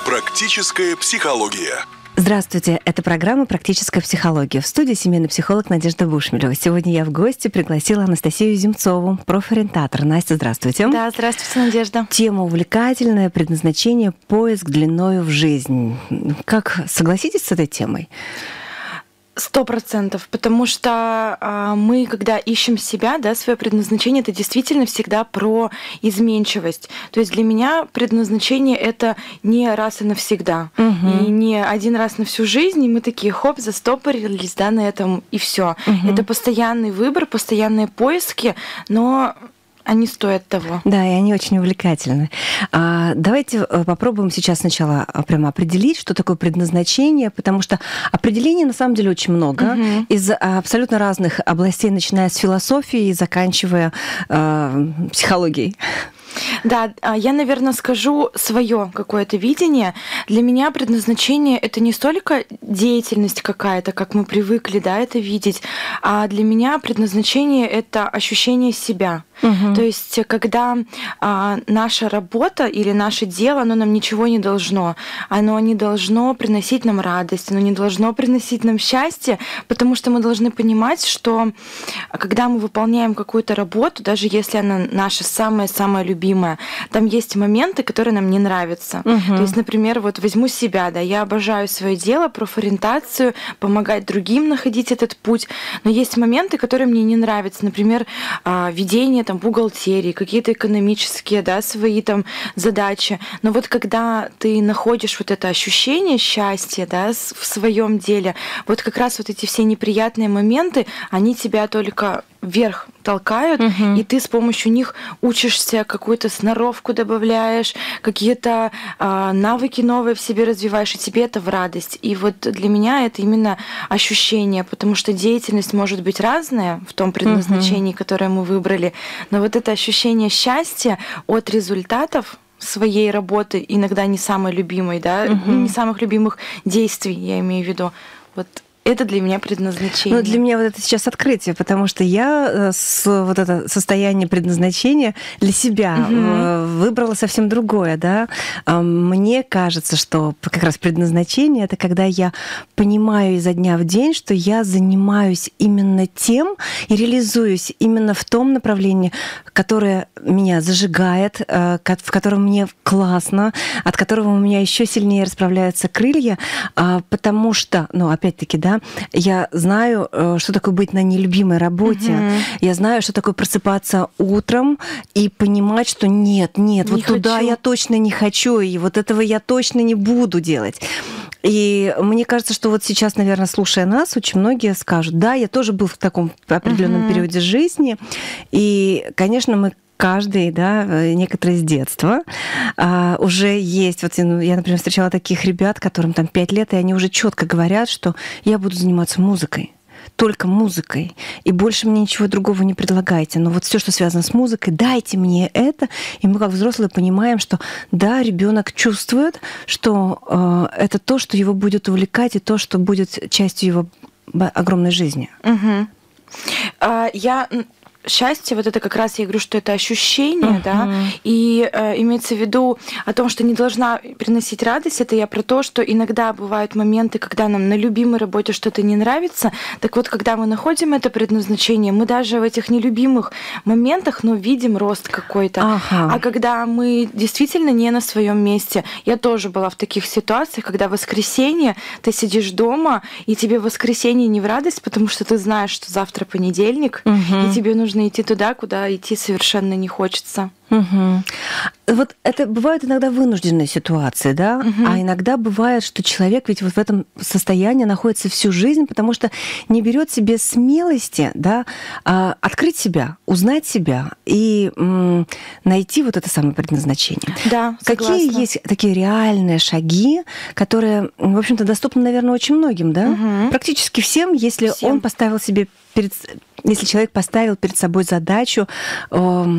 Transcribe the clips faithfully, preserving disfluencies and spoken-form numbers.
Практическая психология. Здравствуйте, это программа «Практическая психология». В студии семейный психолог Надежда Бушмелева. Сегодня я в гости пригласила Анастасию Земцову, профориентатор. Настя, здравствуйте. Да, здравствуйте, Надежда. Тема увлекательная, предназначение, поиск длиною в жизнь. Как, согласитесь с этой темой? Сто процентов, потому что а, мы, когда ищем себя, да, свое предназначение, это действительно всегда про изменчивость. То есть для меня предназначение — это не раз и навсегда, угу. и не один раз на всю жизнь, и мы такие, хоп, застопорились, да, на этом, и все. Угу. Это постоянный выбор, постоянные поиски, но они стоят того. Да, и они очень увлекательны. А, давайте попробуем сейчас сначала прямо определить, что такое предназначение, потому что определений на самом деле очень много, угу. из абсолютно разных областей, начиная с философии и заканчивая э, психологией. Да, я, наверное, скажу свое какое-то видение. Для меня предназначение — это не столько деятельность какая-то, как мы привыкли, да, это видеть, а для меня предназначение — это ощущение себя. Угу. То есть, когда а, наша работа или наше дело, оно нам ничего не должно, оно не должно приносить нам радость, оно не должно приносить нам счастье, потому что мы должны понимать, что когда мы выполняем какую-то работу, даже если она наша самая-самая любимая, там есть моменты, которые нам не нравятся. Угу. То есть, например, вот возьму себя, да, я обожаю свое дело, профориентацию, помогать другим находить этот путь, но есть моменты, которые мне не нравятся, например, ведение там бухгалтерии, какие-то экономические, да, свои там задачи. Но вот когда ты находишь вот это ощущение счастья, да, в своем деле, вот как раз вот эти все неприятные моменты, они тебя только вверх толкают, угу. и ты с помощью них учишься, какую-то сноровку добавляешь, какие-то э, навыки новые в себе развиваешь, и тебе это в радость. И вот для меня это именно ощущение, потому что деятельность может быть разная в том предназначении, угу. которое мы выбрали, но вот это ощущение счастья от результатов своей работы, иногда не самой любимой, да, угу. не самых любимых действий, я имею в виду, вот это для меня предназначение. Ну, для меня вот это сейчас открытие, потому что я с, вот это состояние предназначения для себя угу. выбрала совсем другое, да. Мне кажется, что как раз предназначение — это когда я понимаю изо дня в день, что я занимаюсь именно тем и реализуюсь именно в том направлении, которое меня зажигает, в котором мне классно, от которого у меня еще сильнее расправляются крылья, потому что, ну, опять-таки, да, я знаю, что такое быть на нелюбимой работе. Mm-hmm. Я знаю, что такое просыпаться утром и понимать, что нет, нет, не вот хочу. Туда я точно не хочу, и вот этого я точно не буду делать. И мне кажется, что вот сейчас, наверное, слушая нас, очень многие скажут, да, я тоже был в таком определенном mm-hmm. периоде жизни, и, конечно, мы каждый, да, некоторые с детства, а, уже есть. Вот я, например, встречала таких ребят, которым там пять лет, и они уже четко говорят, что я буду заниматься музыкой, только музыкой, и больше мне ничего другого не предлагайте. Но вот все, что связано с музыкой, дайте мне это. И мы, как взрослые, понимаем, что да, ребенок чувствует, что э, это то, что его будет увлекать, и то, что будет частью его огромной жизни. Угу. А, я счастье, вот это как раз я говорю, что это ощущение, uh-huh. да, и э, имеется в виду о том, что не должна приносить радость, это я про то, что иногда бывают моменты, когда нам на любимой работе что-то не нравится, так вот, когда мы находим это предназначение, мы даже в этих нелюбимых моментах, ну, видим рост какой-то, uh-huh. а когда мы действительно не на своем месте, я тоже была в таких ситуациях, когда в воскресенье ты сидишь дома, и тебе в воскресенье не в радость, потому что ты знаешь, что завтра понедельник, uh-huh. и тебе нужно Нужно идти туда, куда идти совершенно не хочется. Угу. Вот это бывают иногда вынужденные ситуации, да, угу. а иногда бывает, что человек ведь вот в этом состоянии находится всю жизнь, потому что не берет себе смелости, да, открыть себя, узнать себя и м, найти вот это самое предназначение. Да, согласна. Какие есть такие реальные шаги, которые, в общем-то, доступны, наверное, очень многим, да, угу. практически всем, если всем. он поставил себе перед, если человек поставил перед собой задачу э,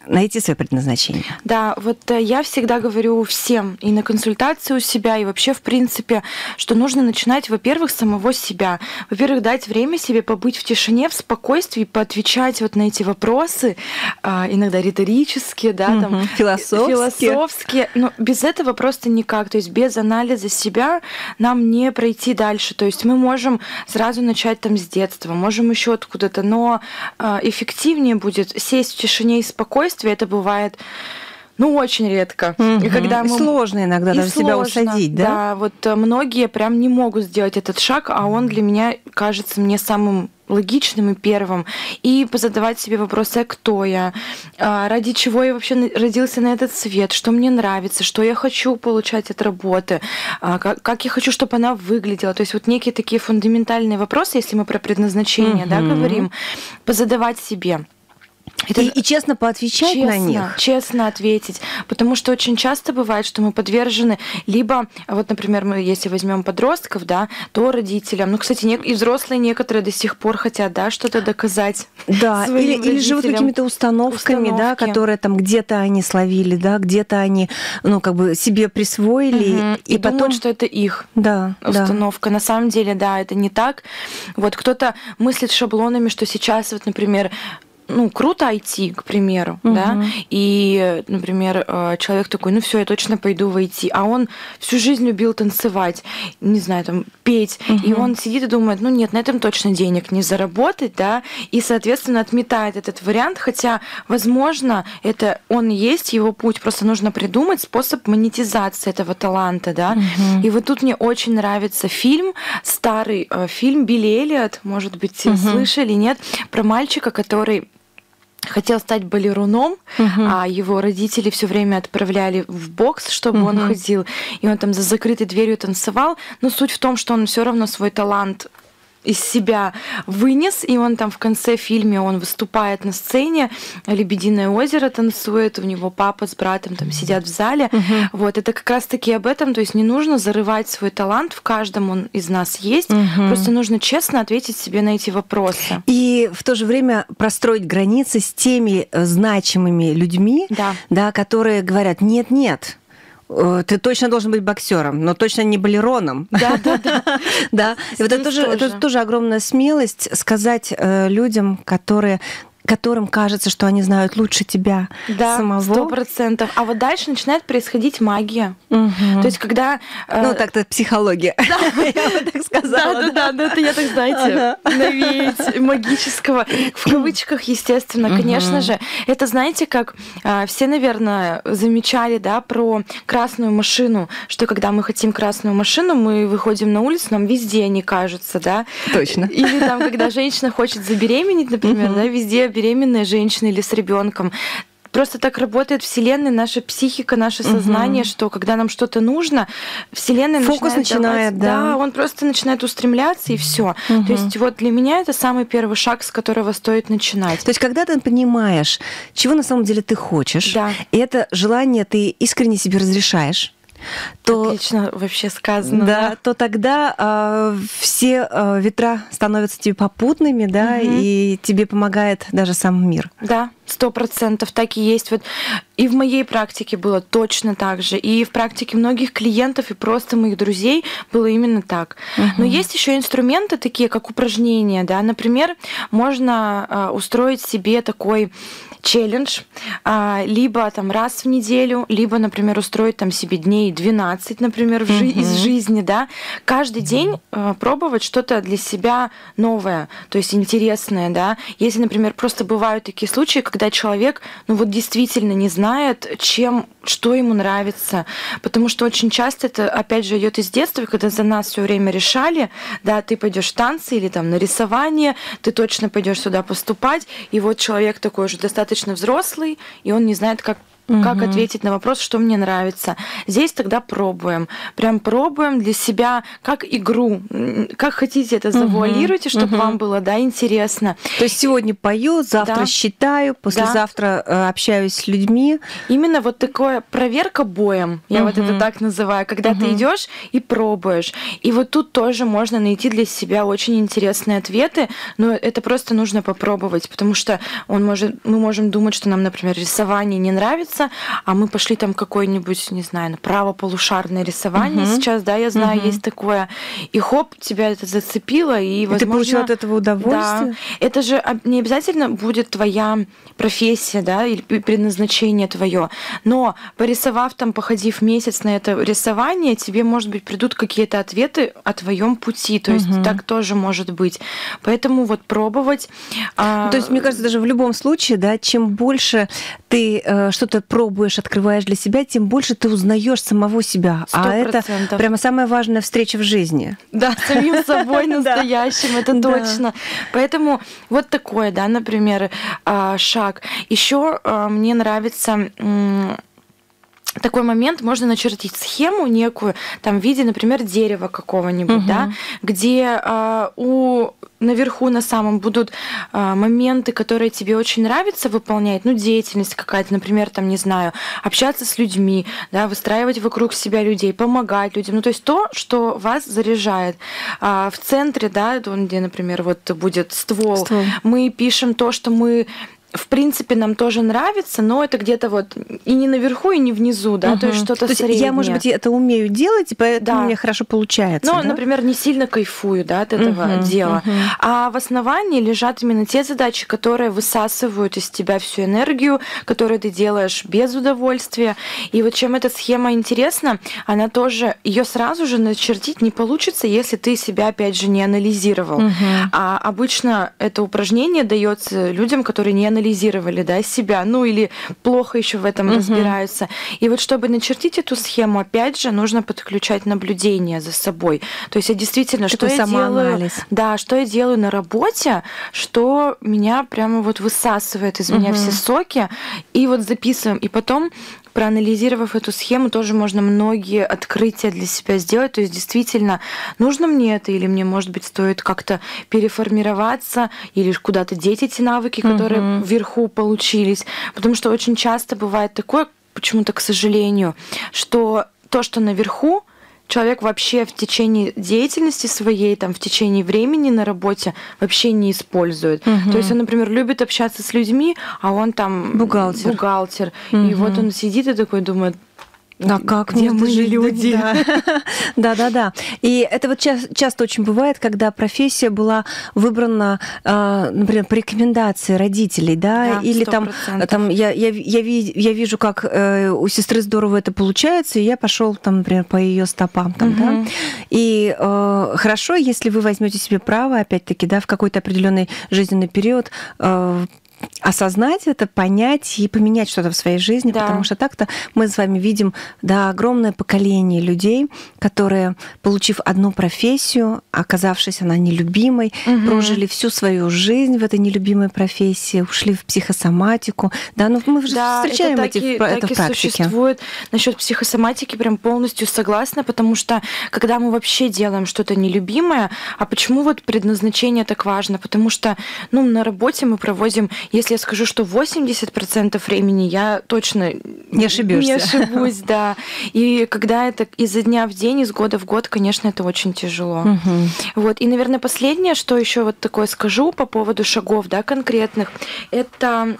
найти свое предназначение? Да, вот я всегда говорю всем и на консультации у себя, и вообще в принципе, что нужно начинать, во-первых, с самого себя. Во-первых, дать время себе побыть в тишине, в спокойствии, поотвечать вот на эти вопросы, иногда риторические, да, угу. там, философские. философские. Но без этого просто никак. То есть без анализа себя нам не пройти дальше. То есть мы можем сразу начать там с детства, можем еще откуда-то, но эффективнее будет сесть в тишине и спокойствии. Это бывает, ну, очень редко. Угу. И когда мы... Сложно иногда и даже сложно, себя усадить, да? Да, вот многие прям не могут сделать этот шаг, а он для меня кажется мне самым логичным и первым. И позадавать себе вопросы, а кто я, ради чего я вообще родился на этот свет, что мне нравится, что я хочу получать от работы, как я хочу, чтобы она выглядела. То есть вот некие такие фундаментальные вопросы, если мы про предназначение, угу. да, говорим, позадавать себе. Это... И, и честно поотвечать честно, на них. Честно ответить. Потому что очень часто бывает, что мы подвержены либо, вот, например, мы, если возьмем подростков, да, то родителям. Ну, кстати, и взрослые некоторые до сих пор хотят, да, что-то доказать. Да, или, или живут какими-то установками, Установки. да, которые там где-то они словили, да, где-то они, ну, как бы себе присвоили. Угу. И, и потом... думают, что это их да, установка. Да. На самом деле, да, это не так. Вот кто-то мыслит шаблонами, что сейчас, вот, например, ну, круто ай ти, к примеру, угу. да, и, например, человек такой, ну все, я точно пойду в ай ти, а он всю жизнь любил танцевать, не знаю, там, петь, угу. и он сидит и думает, ну нет, на этом точно денег не заработать, да, и, соответственно, отметает этот вариант, хотя, возможно, это он и есть его путь, просто нужно придумать способ монетизации этого таланта, да, угу. и вот тут мне очень нравится фильм, старый фильм Билли Эллиот, может быть, угу. слышали, нет, про мальчика, который хотел стать балеруном, uh-huh. а его родители все время отправляли в бокс, чтобы uh-huh. он ходил, и он там за закрытой дверью танцевал. Но суть в том, что он все равно свой талант из себя вынес, и он там в конце фильма он выступает на сцене, «Лебединое озеро» танцует, у него папа с братом там сидят в зале. Угу. Вот, это как раз-таки об этом, то есть не нужно зарывать свой талант, в каждом он из нас есть, угу. просто нужно честно ответить себе на эти вопросы. И в то же время простроить границы с теми значимыми людьми, да. Да, которые говорят «нет-нет». Ты точно должен быть боксером, но точно не балероном. Да, да, да. Да. И вот это тоже, это тоже огромная смелость сказать людям, которые которым кажется, что они знают лучше тебя да, самого. Сто процентов. А вот дальше начинает происходить магия. Угу. То есть, когда... Ну, так-то психология. Да, я бы так сказала. Да, да, да, это я так, знаете, навеять магического. В кавычках, естественно, конечно же. Это, знаете, как все, наверное, замечали, да, про красную машину, что когда мы хотим красную машину, мы выходим на улицу, нам везде они кажутся, да. Точно. Или там, когда женщина хочет забеременеть, например, да, везде беременная женщина или с ребенком. Просто так работает Вселенная, наша психика, наше сознание, угу. что когда нам что-то нужно, Вселенная фокус начинает, начинает давать, да. да, он просто начинает устремляться и все. Угу. То есть вот для меня это самый первый шаг, с которого стоит начинать. То есть когда ты понимаешь, чего на самом деле ты хочешь, да. и это желание ты искренне себе разрешаешь, то, отлично вообще сказано. Да, да. то тогда э, все э, ветра становятся тебе попутными, да, угу. и тебе помогает даже сам мир. Да, сто процентов так и есть. Вот и в моей практике было точно так же, и в практике многих клиентов и просто моих друзей было именно так. Угу. Но есть еще инструменты такие, как упражнения, да, например, можно э, устроить себе такой челлендж, либо там раз в неделю, либо, например, устроить там себе дней двенадцать, например, в жи- uh-huh. из жизни, да, каждый день пробовать что-то для себя новое, то есть интересное, да. Если, например, просто бывают такие случаи, когда человек, ну вот действительно не знает, чем, что ему нравится, потому что очень часто это, опять же, идет из детства, когда за нас все время решали, да, ты пойдешь в танцы или там на рисование, ты точно пойдешь сюда поступать, и вот человек такой уже достаточно взрослый, и он не знает, как угу. как ответить на вопрос, что мне нравится. Здесь тогда пробуем. Прям пробуем для себя как игру. Как хотите это завуалируйте, угу. чтобы угу. вам было, да, интересно. То есть сегодня пою, завтра да. считаю, послезавтра да. общаюсь с людьми. Именно вот такое проверка боем, я угу. вот это так называю, когда угу. ты идешь и пробуешь. И вот тут тоже можно найти для себя очень интересные ответы, но это просто нужно попробовать, потому что он может, мы можем думать, что нам, например, рисование не нравится, а мы пошли там какое-нибудь, не знаю, на правополушарное рисование угу. сейчас, да, я знаю, угу. есть такое, и хоп, тебя это зацепило, и, и возможно... ты получила от этого удовольствие? Да, это же не обязательно будет твоя профессия, да, или предназначение твое, но порисовав там, походив месяц на это рисование, тебе, может быть, придут какие-то ответы о твоем пути, то есть угу. так тоже может быть. Поэтому вот пробовать. То есть, мне кажется, даже в любом случае, да, чем больше ты э, что-то пробуешь, открываешь для себя, тем больше ты узнаешь самого себя. сто процентов. А это прямо самая важная встреча в жизни. Да, с самим собой настоящим, это точно. Поэтому вот такое, да, например, шаг. Еще мне нравится такой момент, можно начертить схему некую, там в виде, например, дерева какого-нибудь, угу. да, где э, у наверху на самом будут э, моменты, которые тебе очень нравится выполнять, ну, деятельность какая-то, например, там, не знаю, общаться с людьми, да, выстраивать вокруг себя людей, помогать людям, ну, то есть то, что вас заряжает. А в центре, да, где, например, вот будет ствол, ствол. Мы пишем то, что мы в принципе, нам тоже нравится, но это где-то вот и не наверху, и не внизу, да, угу. то есть что-то то среднее. Есть я, может быть, это умею делать, и поэтому да. мне хорошо получается. Ну, да? например, не сильно кайфую, да, от этого угу, дела. Угу. А в основании лежат именно те задачи, которые высасывают из тебя всю энергию, которые ты делаешь без удовольствия. И вот чем эта схема интересна, она тоже, ее сразу же начертить не получится, если ты себя, опять же, не анализировал. Угу. А обычно это упражнение дается людям, которые не анализировали анализировали, да, себя, ну или плохо еще в этом uh-huh. разбираются. И вот чтобы начертить эту схему, опять же, нужно подключать наблюдение за собой. То есть я действительно, что я делаю, да, что я делаю на работе, что меня прямо вот высасывает из uh-huh. меня все соки, и вот записываем, и потом проанализировав эту схему, тоже можно многие открытия для себя сделать. То есть действительно, нужно мне это, или мне, может быть, стоит как-то переформироваться, или куда-то деть эти навыки, которые uh-huh. вверху получились. Потому что очень часто бывает такое, почему-то, к сожалению, что то, что наверху, человек вообще в течение деятельности своей, там, в течение времени на работе вообще не использует. Угу. То есть он, например, любит общаться с людьми, а он там бухгалтер. бухгалтер. Угу. И вот он сидит и такой думает, а как где мы люди? Да, да, да. И это вот часто очень бывает, когда профессия была выбрана, например, по рекомендации родителей, да, или там, там я, я, я, я вижу, как у сестры здорово это получается, и я пошел там, например, по ее стопам, там, угу. да. И э, хорошо, если вы возьмете себе право, опять-таки, да, в какой-то определенный жизненный период э, осознать это, понять и поменять что-то в своей жизни, да. потому что так-то мы с вами видим, да, огромное поколение людей, которые, получив одну профессию, оказавшись она нелюбимой, угу. прожили всю свою жизнь в этой нелюбимой профессии, ушли в психосоматику. Да, ну мы же да, встречаем это эти таки, это таки в практике. Существует. Насчет психосоматики прям полностью согласна, потому что когда мы вообще делаем что-то нелюбимое, а почему вот предназначение так важно? Потому что, ну, на работе мы проводим. Если я скажу, что восемьдесят процентов времени, я точно не ошибешься. Не ошибусь, да. И когда это изо дня в день, из года в год, конечно, это очень тяжело. Угу. Вот. И, наверное, последнее, что еще вот такое скажу по поводу шагов, да, конкретных, это...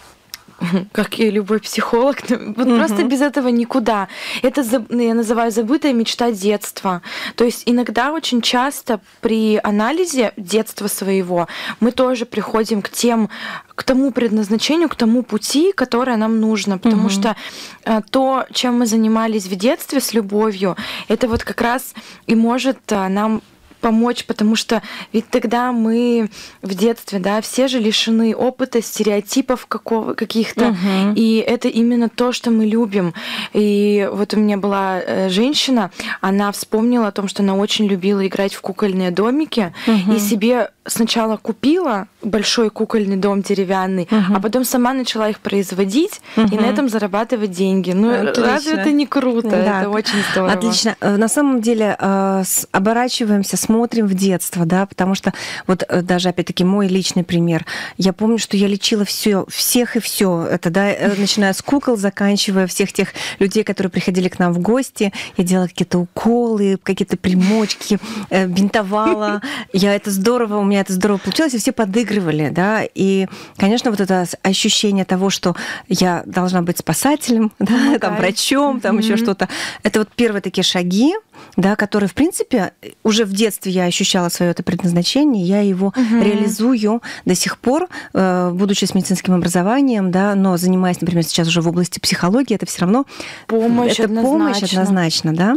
как и любой психолог, вот угу. просто без этого никуда. Это я называю забытая мечта детства. То есть иногда очень часто при анализе детства своего мы тоже приходим к тем, к тому предназначению, к тому пути, которое нам нужно, потому угу. что то, чем мы занимались в детстве с любовью, это вот как раз и может нам помочь, потому что ведь тогда мы в детстве, да, все же лишены опыта, стереотипов какого, каких-то, угу. и это именно то, что мы любим. И вот у меня была женщина, она вспомнила о том, что она очень любила играть в кукольные домики, угу. и себе сначала купила большой кукольный дом деревянный, угу. а потом сама начала их производить угу. и на этом зарабатывать деньги. Ну, отлично. Разве это не круто? Да. Это очень здорово. Отлично. На самом деле оборачиваемся, смотрим в детство, да, потому что вот даже опять-таки мой личный пример. Я помню, что я лечила все, всех и все. Это, да, начиная с кукол, заканчивая всех тех людей, которые приходили к нам в гости. Я делала какие-то уколы, какие-то примочки, бинтовала. Я это здорово, у меня это здорово получилось, и все подыгрывали, да. И, конечно, вот это ощущение того, что я должна быть спасателем, да, там, врачом, там mm-hmm. еще что-то. Это вот первые такие шаги, да, которые, в принципе, уже в детстве я ощущала свое это предназначение, я его угу. реализую до сих пор, будучи с медицинским образованием, да, но занимаясь, например, сейчас уже в области психологии, это все равно помощь, это однозначно. помощь однозначно, да.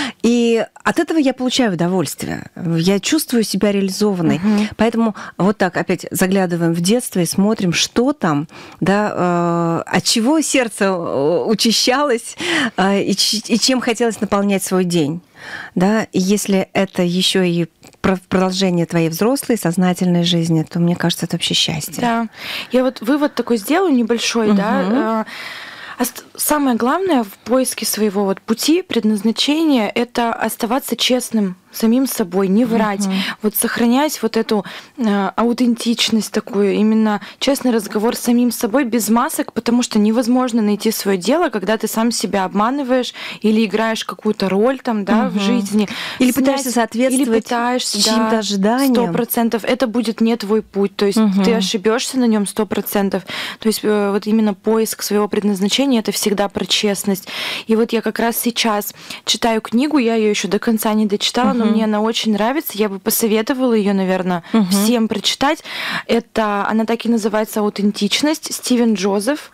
И от этого я получаю удовольствие, я чувствую себя реализованной, угу. поэтому вот так опять заглядываем в детство и смотрим, что там, да, от чего сердце учащалось и чем хотелось наполнять свой день. Да, и если это еще и продолжение твоей взрослой сознательной жизни, то мне кажется, это вообще счастье. Да, я вот вывод такой сделаю небольшой, угу. да. Самое главное в поиске своего вот пути, предназначения, это оставаться честным самим собой, не врать, uh-huh. вот сохранять вот эту э, аутентичность такую, именно честный разговор с самим собой без масок, потому что невозможно найти свое дело, когда ты сам себя обманываешь или играешь какую-то роль там, да, uh-huh. в жизни. Или снять, пытаешься соответствовать или пытаешься, чьим-то да, ожиданиям. Сто процентов это будет не твой путь, то есть uh-huh. ты ошибешься на нем сто процентов. То есть э, вот именно поиск своего предназначения это всегда про честность. И вот я как раз сейчас читаю книгу, я ее еще до конца не дочитала, uh-huh. но мне она очень нравится, я бы посоветовала ее, наверное, угу. всем прочитать. Это, она так и называется «Аутентичность», Стивен Джозеф.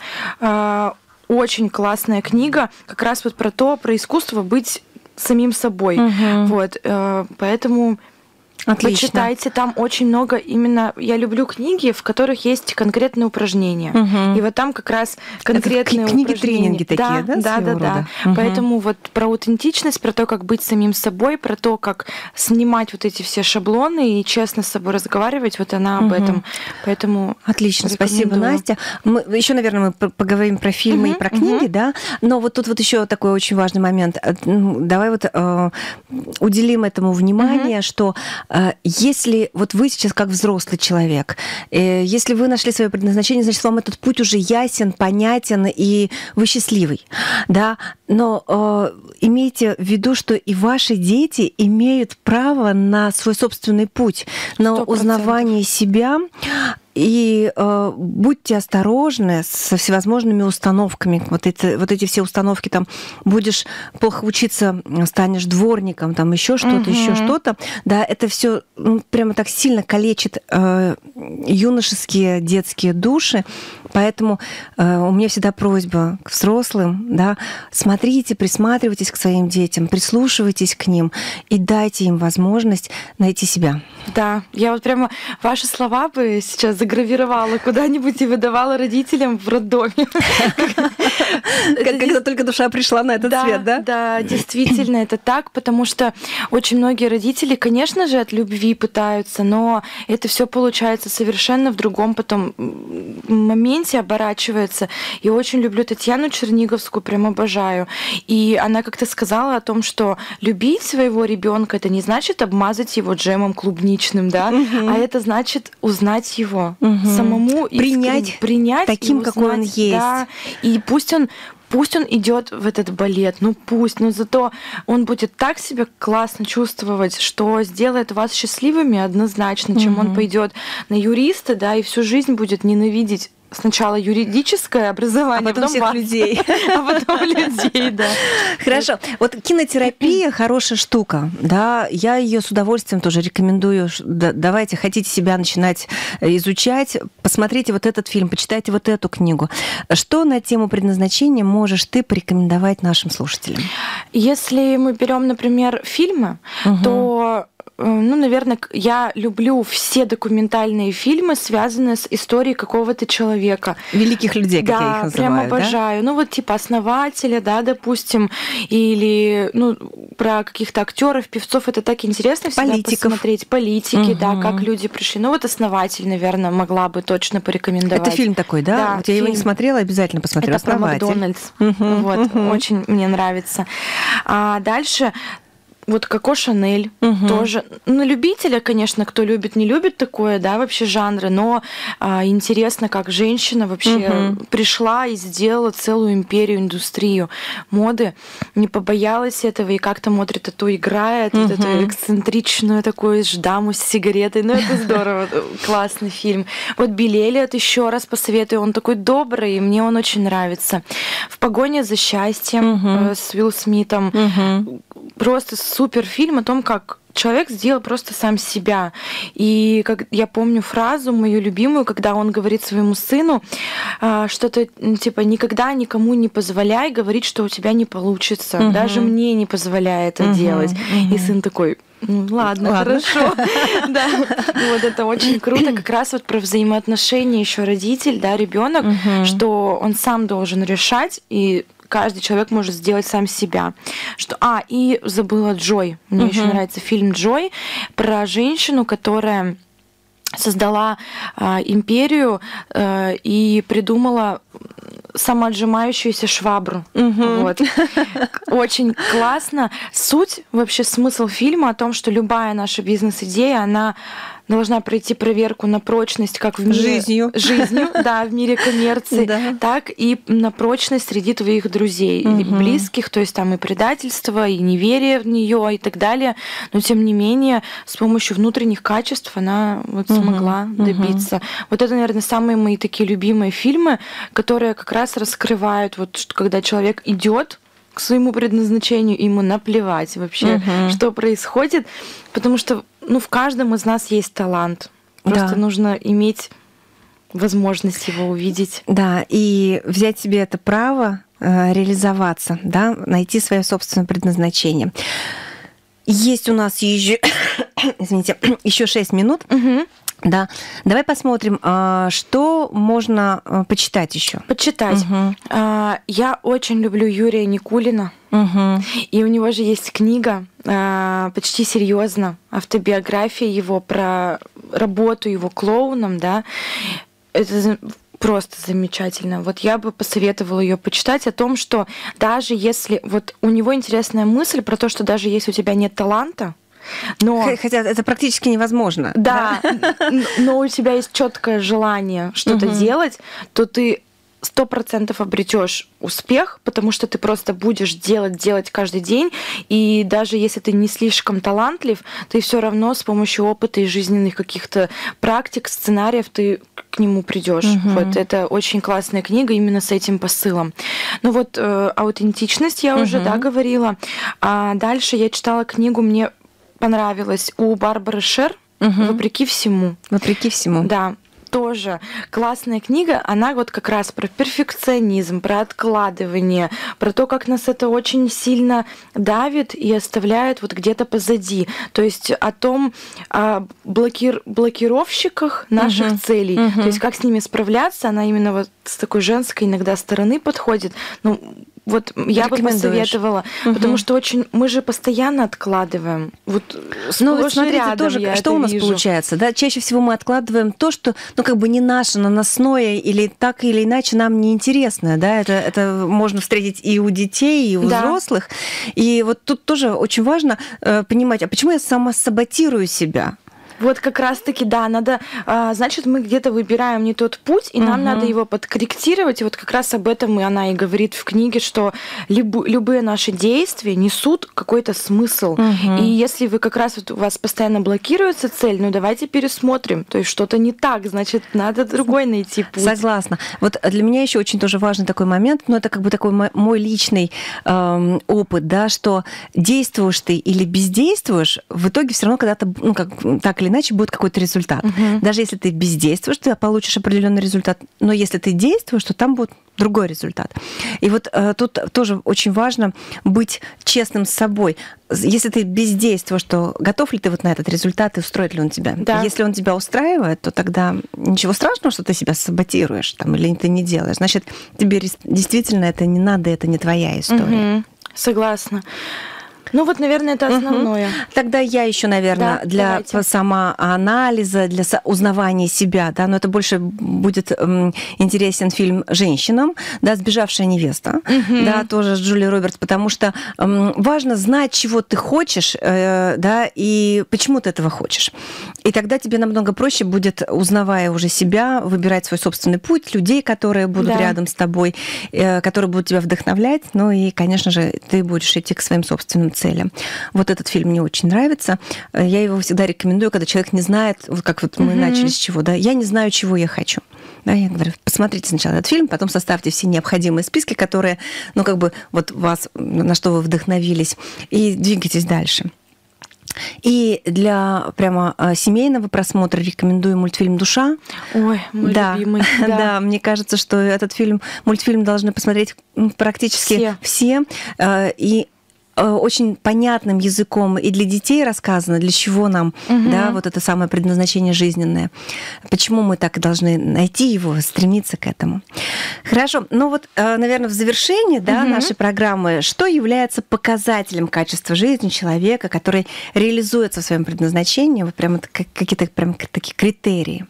Очень классная книга, как раз вот про то, про искусство быть самим собой. Угу. Вот, поэтому... Отлично. Почитайте, там очень много именно... Я люблю книги, в которых есть конкретные упражнения. Угу. И вот там как раз конкретные это книги, упражнения. Тренинги такие, да? Да, да, да. да. Угу. Поэтому вот про аутентичность, про то, как быть самим собой, про то, как снимать вот эти все шаблоны и честно с собой разговаривать, вот она об угу. этом. Поэтому отлично, спасибо, Настя. Мы еще, наверное, мы поговорим про фильмы угу. и про книги, угу. да? Но вот тут вот еще такой очень важный момент. Давай вот э, уделим этому внимание, угу. что если вот вы сейчас как взрослый человек, если вы нашли свое предназначение, значит, вам этот путь уже ясен, понятен, и вы счастливый, да, но э, имейте в виду, что и ваши дети имеют право на свой собственный путь, на сто процентов узнавание себя. И э, будьте осторожны со всевозможными установками. Вот эти, вот эти все установки, там, будешь плохо учиться, станешь дворником, там, еще что-то, угу. еще что-то. Да, это все ну, прямо так сильно калечит э, юношеские, детские души. Поэтому э, у меня всегда просьба к взрослым, да, смотрите, присматривайтесь к своим детям, прислушивайтесь к ним и дайте им возможность найти себя. Да, я вот прямо ваши слова бы сейчас загравировала куда-нибудь и выдавала родителям в роддоме. Когда только душа пришла на этот свет, да? Да, действительно, это так, потому что очень многие родители, конечно же, от любви пытаются, но это все получается совершенно в другом потом моменте оборачивается. И очень люблю Татьяну Черниговскую, прям обожаю. И она как-то сказала о том, что любить своего ребенка это не значит обмазать его джемом клубничным, да, угу. а это значит узнать его угу. самому, принять, принять таким, узнать, какой он есть. Да, и пусть он Пусть он идет в этот балет, ну пусть, но зато он будет так себя классно чувствовать, что сделает вас счастливыми однозначно, чем угу. он пойдет на юриста, да, и всю жизнь будет ненавидеть сначала юридическое образование, а потом, потом всех вас, людей. А потом людей, да. Хорошо. Вот кинотерапия хорошая штука, да, я ее с удовольствием тоже рекомендую. Давайте, хотите себя начинать изучать, посмотрите вот этот фильм, почитайте вот эту книгу. Что на тему предназначения можешь ты порекомендовать нашим слушателям? Если мы берем, например, фильмы, угу. то ну, наверное, я люблю все документальные фильмы, связанные с историей какого-то человека. Великих людей, как да, я их называю. Прям обожаю. Да? Ну, вот типа основателя, да, допустим, или ну, про каких-то актеров, певцов. Это так интересно всегда Политиков. посмотреть. Политики, угу. да, как люди пришли. Ну, вот основатель, наверное, могла бы точно порекомендовать. Это фильм такой, да? Да, вот я фильм. его не смотрела, обязательно посмотрю. Это про Макдональдс. Угу, вот, угу. Очень мне нравится. А дальше вот Коко Шанель угу. тоже. На любителя, конечно, кто любит, не любит такое, да, вообще жанры, но а, интересно, как женщина вообще угу. пришла и сделала целую империю, индустрию моды, не побоялась этого и как-то смотрит эту, играет угу. вот эту эксцентричную такую ждаму с сигаретой. Ну, это здорово, классный фильм. Вот Билли Эллиот еще раз посоветую, он такой добрый, и мне он очень нравится. В погоне за счастьем угу. с Уилл Смитом. Угу. Просто супер фильм о том, как человек сделал просто сам себя. И как я помню фразу мою любимую, когда он говорит своему сыну что-то типа «никогда никому не позволяй говорить, что у тебя не получится. Угу. Даже мне не позволяй это угу. делать». Угу. И сын такой ну, ладно, ладно, хорошо. Да. Вот это очень круто. Как раз вот про взаимоотношения еще родитель, да, ребенок, угу. что он сам должен решать, и каждый человек может сделать сам себя. Что... А, и забыла Джой. Мне uh-huh. еще нравится фильм «Джой» про женщину, которая создала э, империю э, и придумала самоотжимающуюся швабру. Uh-huh. Вот. Очень классно. Суть, вообще смысл фильма о том, что любая наша бизнес-идея, она должна пройти проверку на прочность как в мире... Жизнью. Жизнью, да, в мире коммерции, да. так и на прочность среди твоих друзей, угу. близких, то есть там и предательство, и неверие в нее и так далее. Но, тем не менее, с помощью внутренних качеств она вот угу. смогла добиться. Угу. Вот это, наверное, самые мои такие любимые фильмы, которые как раз раскрывают, вот, что, когда человек идет к своему предназначению, ему наплевать вообще, угу. что происходит, потому что ну, в каждом из нас есть талант. Просто да. нужно иметь возможность его увидеть. Да, и взять себе это право э, реализоваться, да, найти свое собственное предназначение. Есть у нас еще, извините, еще шесть минут. Угу. Да, давай посмотрим, что можно почитать еще. Почитать. Угу. Я очень люблю Юрия Никулина. Угу. И у него же есть книга почти серьезно, автобиография его про работу его клоуном, да. Это просто замечательно. Вот я бы посоветовала ее почитать о том, что даже если вот у него интересная мысль про то, что даже если у тебя нет таланта, но... Хотя это практически невозможно. Да, да? Но у тебя есть четкое желание что-то угу. делать, то ты сто процентов обретешь успех, потому что ты просто будешь делать, делать каждый день, и даже если ты не слишком талантлив, ты все равно с помощью опыта и жизненных каких-то практик, сценариев ты к нему придешь. Угу. Вот это очень классная книга именно с этим посылом. Ну вот э, аутентичность я угу. уже да, говорила. А дальше я читала книгу, мне понравилась у Барбары Шер угу. «Вопреки всему». «Вопреки всему». Да. Тоже классная книга, она вот как раз про перфекционизм, про откладывание, про то, как нас это очень сильно давит и оставляет вот где-то позади. То есть о том, о блокир... блокировщиках наших uh-huh. целей. Uh-huh. То есть как с ними справляться, она именно вот с такой женской иногда стороны подходит. Ну, вот я бы посоветовала, угу. потому что очень мы же постоянно откладываем. Вот ну, вот смотрите, тоже, что у нас вижу. Получается, да? Чаще всего мы откладываем то, что, ну, как бы не наше, наносное или так или иначе нам неинтересное, да? Это, это можно встретить и у детей, и у да. взрослых. И вот тут тоже очень важно э, понимать, а почему я сама саботирую себя? Вот как раз-таки, да, надо, значит, мы где-то выбираем не тот путь, и нам угу. надо его подкорректировать. И вот как раз об этом и она и говорит в книге, что люб, любые наши действия несут какой-то смысл. Угу. И если вы как раз вот у вас постоянно блокируется цель, ну давайте пересмотрим. То есть что-то не так, значит, надо другой найти путь. Согласна. Вот для меня еще очень тоже важный такой момент, но это как бы такой мой личный э, опыт, да, что действуешь ты или бездействуешь, в итоге все равно когда-то, ну, как так или иначе будет какой-то результат. Угу. Даже если ты бездействуешь, ты получишь определенный результат. Но если ты действуешь, то там будет другой результат. И вот э, тут тоже очень важно быть честным с собой. Если ты бездействуешь, то готов ли ты вот на этот результат и устроит ли он тебя? Да. Если он тебя устраивает, то тогда ничего страшного, что ты себя саботируешь там, или ты не делаешь. Значит, тебе действительно это не надо, это не твоя история. Угу. Согласна. Ну вот, наверное, это основное. Угу. Тогда я еще, наверное, да, для давайте. самоанализа, для узнавания себя, да, но это больше будет м, интересен фильм «Женщинам», да, «Сбежавшая невеста», угу. да, тоже с Джулией Робертс, потому что м, важно знать, чего ты хочешь, э, да, и почему ты этого хочешь. И тогда тебе намного проще будет, узнавая уже себя, выбирать свой собственный путь, людей, которые будут да. рядом с тобой, э, которые будут тебя вдохновлять, ну и, конечно же, ты будешь идти к своим собственным целям. Цели. Вот этот фильм мне очень нравится. Я его всегда рекомендую, когда человек не знает, вот как вот мы mm-hmm. начали с чего, да, я не знаю, чего я хочу. Да, я говорю, посмотрите сначала этот фильм, потом составьте все необходимые списки, которые, ну, как бы, вот вас, на что вы вдохновились, и двигайтесь дальше. И для прямо семейного просмотра рекомендую мультфильм «Душа». Ой, мой да, любимый. Да. да, мне кажется, что этот фильм, мультфильм должны посмотреть практически все. все. И очень понятным языком и для детей рассказано, для чего нам, угу. да, вот это самое предназначение жизненное. Почему мы так должны найти его, стремиться к этому. Хорошо. Ну вот, наверное, в завершении, да, угу. нашей программы, что является показателем качества жизни человека, который реализуется в своем предназначении, вот прямо какие-то прям такие критерии?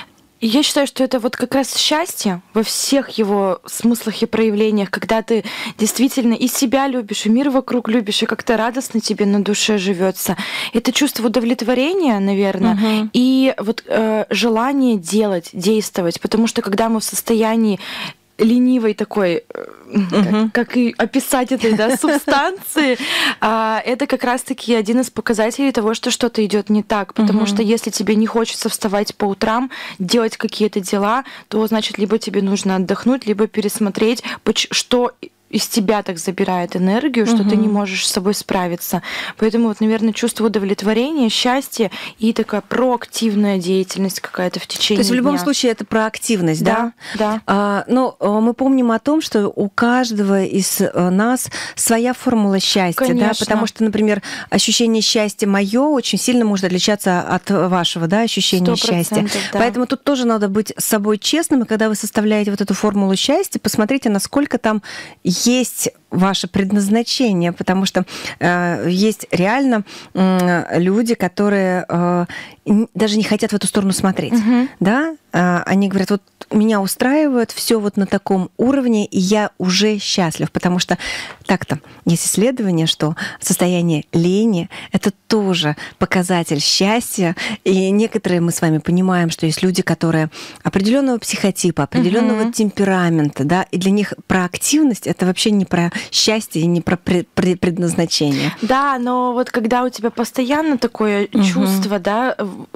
Я считаю, что это вот как раз счастье во всех его смыслах и проявлениях, когда ты действительно и себя любишь, и мир вокруг любишь, и как-то радостно тебе на душе живется. Это чувство удовлетворения, наверное, угу. и вот э, желание делать, действовать, потому что когда мы в состоянии ленивой такой, uh-huh. как, как и описать этой да, субстанции, это как раз-таки один из показателей того, что что-то идет не так. Потому uh-huh. что если тебе не хочется вставать по утрам, делать какие-то дела, то значит, либо тебе нужно отдохнуть, либо пересмотреть, что из тебя так забирает энергию, что угу. ты не можешь с собой справиться. Поэтому, вот, наверное, чувство удовлетворения, счастья и такая проактивная деятельность какая-то в течение дня. То есть в любом дня. случае это проактивность, да? Да. да. А, но мы помним о том, что у каждого из нас своя формула счастья, Конечно. да? Потому что, например, ощущение счастья мое очень сильно может отличаться от вашего, да, ощущения счастья. Да. Поэтому тут тоже надо быть с собой честным, и когда вы составляете вот эту формулу счастья, посмотрите, насколько там есть ваше предназначение, потому что э, есть реально э, люди, которые э, даже не хотят в эту сторону смотреть, угу. да? Э, они говорят, вот меня устраивает все вот на таком уровне, и я уже счастлив, потому что так-то есть исследование, что состояние лени — это тоже показатель счастья, и некоторые мы с вами понимаем, что есть люди, которые определенного психотипа, определенного угу. темперамента, да, и для них проактивность — это вообще не про счастье и не про предназначение. Да, но вот когда у тебя постоянно такое угу. чувство, да,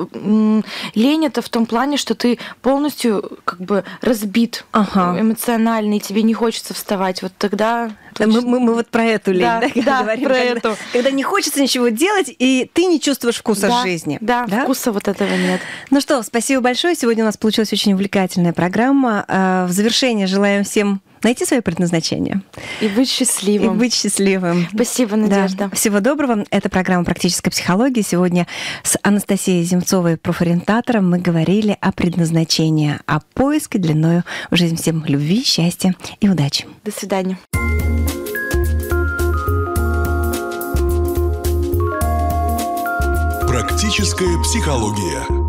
лень — это в том плане, что ты полностью как бы разбит ага. эмоционально, и тебе не хочется вставать. Вот тогда... Мы, мы, мы вот про эту лень, да, да, да говорим, про когда, эту. Когда не хочется ничего делать, и ты не чувствуешь вкуса да, жизни. Да, да, вкуса вот этого нет. Ну что, спасибо большое. Сегодня у нас получилась очень увлекательная программа. В завершение желаем всем найти свое предназначение. И быть счастливым. И быть счастливым. Спасибо, Надежда. Да. Всего доброго. Это программа «Практическая психология». Сегодня с Анастасией Земцовой, профориентатором, мы говорили о предназначении, о поиске длиною в жизнь. Всем любви, счастья и удачи. До свидания. Практическая психология.